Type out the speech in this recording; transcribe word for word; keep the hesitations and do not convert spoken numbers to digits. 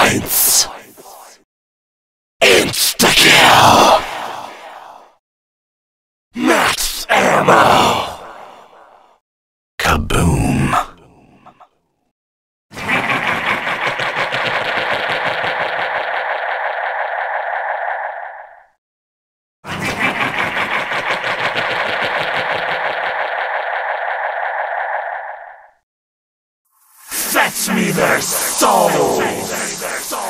points. Insta-kill. Max ammo. Kaboom. Fetch me their souls!